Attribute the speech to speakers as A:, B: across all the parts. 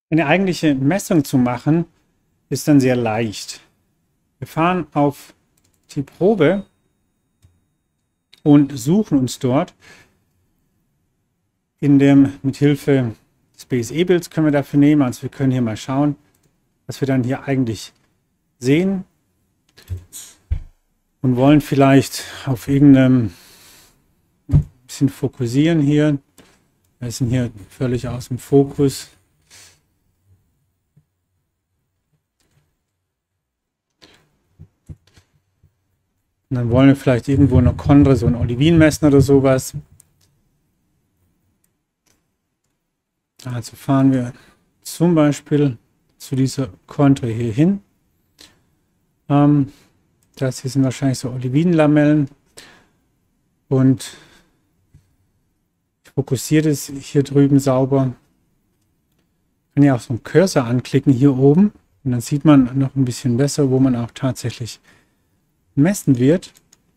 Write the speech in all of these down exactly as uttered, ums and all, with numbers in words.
A: Eine eigentliche Messung zu machen, ist dann sehr leicht. Wir fahren auf die Probe und suchen uns dort in dem, mit Hilfe des B S E-Bilds können wir dafür nehmen. Also wir können hier mal schauen, was wir dann hier eigentlich sehen und wollen vielleicht auf irgendeinem ein bisschen fokussieren hier. Wir sind hier völlig aus dem Fokus. Und dann wollen wir vielleicht irgendwo eine Chondre, so ein Olivin messen oder sowas. Also fahren wir zum Beispiel zu dieser Chondre hier hin. Ähm, das hier sind wahrscheinlich so Olivinlamellen. Und ich fokussiere das hier drüben sauber. Ich kann ja auch so einen Cursor anklicken hier oben. Und dann sieht man noch ein bisschen besser, wo man auch tatsächlich messen wird.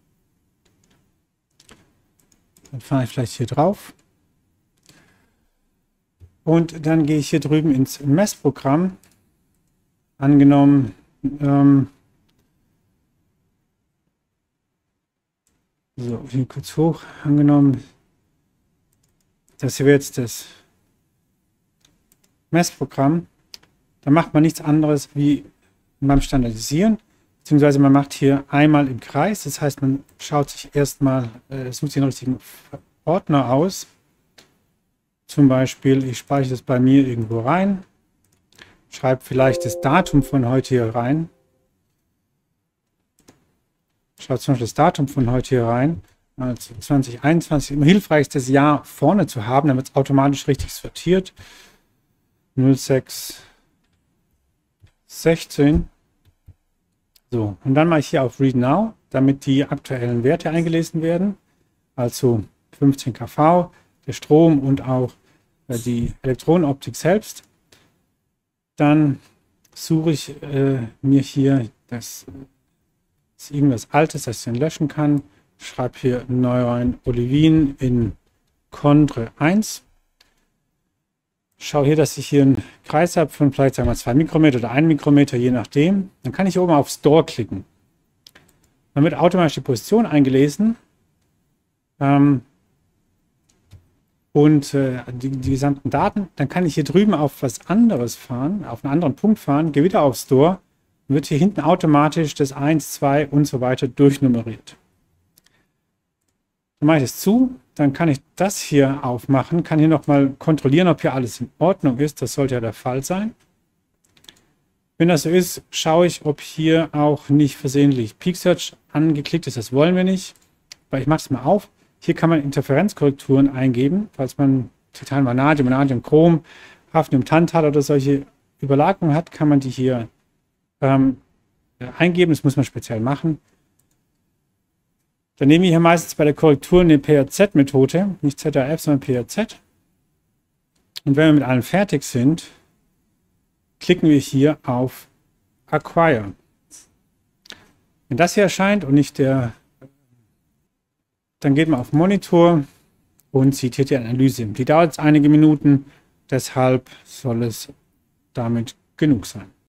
A: Dann fahre ich vielleicht hier drauf. Und dann gehe ich hier drüben ins Messprogramm. Angenommen, ähm, so, hier kurz hoch, angenommen, das hier wäre jetzt das Messprogramm. Da macht man nichts anderes wie beim Standardisieren. Beziehungsweise man macht hier einmal im Kreis, das heißt, man schaut sich erstmal, äh, sucht sich den richtigen Ordner aus. Zum Beispiel, ich speichere das bei mir irgendwo rein, schreibe vielleicht das Datum von heute hier rein. Schaut zum Beispiel das Datum von heute hier rein, also zwanzig einundzwanzig. Immer hilfreich ist das Jahr vorne zu haben, damit es automatisch richtig sortiert. null sechs sechzehn. So, und dann mache ich hier auf Read Now, damit die aktuellen Werte eingelesen werden. Also fünfzehn kV, der Strom und auch äh, die Elektronenoptik selbst. Dann suche ich äh, mir hier das, das irgendwas Altes, das ich dann löschen kann. Schreibe hier Neuron Olivin in Chondre eins. Schau hier, dass ich hier einen Kreis habe von vielleicht sagen wir zwei Mikrometer oder ein Mikrometer, je nachdem. Dann kann ich hier oben auf Store klicken. Dann wird automatisch die Position eingelesen ähm, und äh, die, die gesamten Daten. Dann kann ich hier drüben auf was anderes fahren, auf einen anderen Punkt fahren, gehe wieder auf Store und wird hier hinten automatisch das eins, zwei und so weiter durchnummeriert. Dann mache ich das zu. Dann kann ich das hier aufmachen, kann hier nochmal kontrollieren, ob hier alles in Ordnung ist. Das sollte ja der Fall sein. Wenn das so ist, schaue ich, ob hier auch nicht versehentlich Peak Search angeklickt ist. Das wollen wir nicht. Aber ich mache es mal auf. Hier kann man Interferenzkorrekturen eingeben, falls man Titan, Vanadium, Vanadium, Chrom, Hafnium, Tantal oder solche Überlagerungen hat, kann man die hier ähm, eingeben. Das muss man speziell machen. Dann nehmen wir hier meistens bei der Korrektur eine P R Z-Methode, nicht Z R F, sondern P R Z. Und wenn wir mit allem fertig sind, klicken wir hier auf Acquire. Wenn das hier erscheint und nicht der, dann geht man auf Monitor und sieht hier die Analyse. Die dauert jetzt einige Minuten, deshalb soll es damit genug sein.